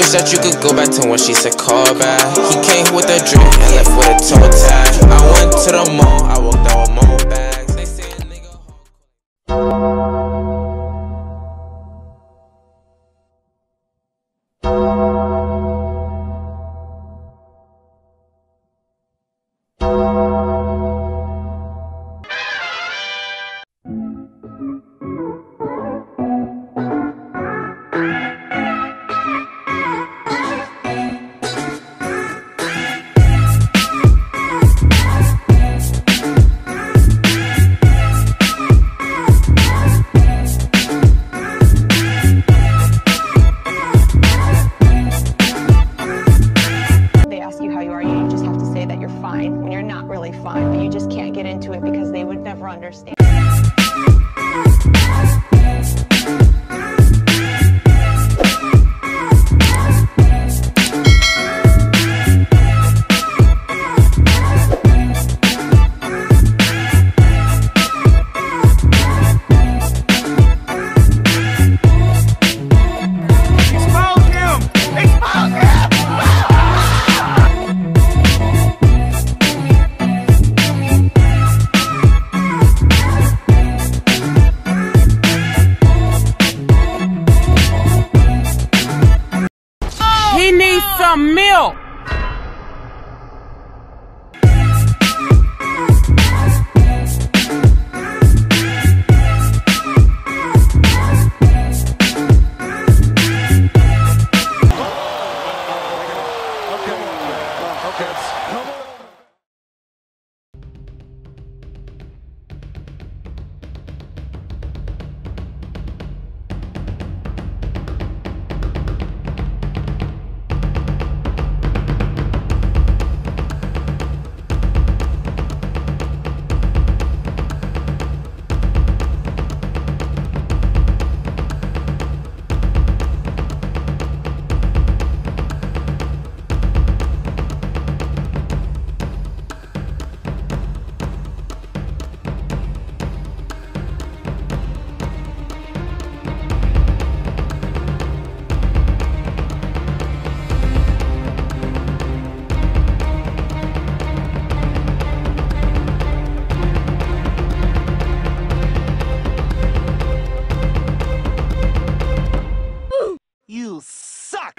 Wish that you could go back to when she said call back. He came with a drink and left with a toe tag. I went to the mall, I walked out with more bags. They say a nigga when you're not really fine, but you just can't get into it because they would never understand. He needs some milk. You suck!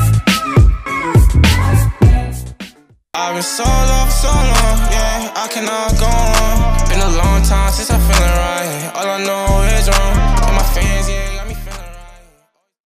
I've been so long, yeah, I cannot go on. Been a long time since I'm feeling right. All I know is wrong.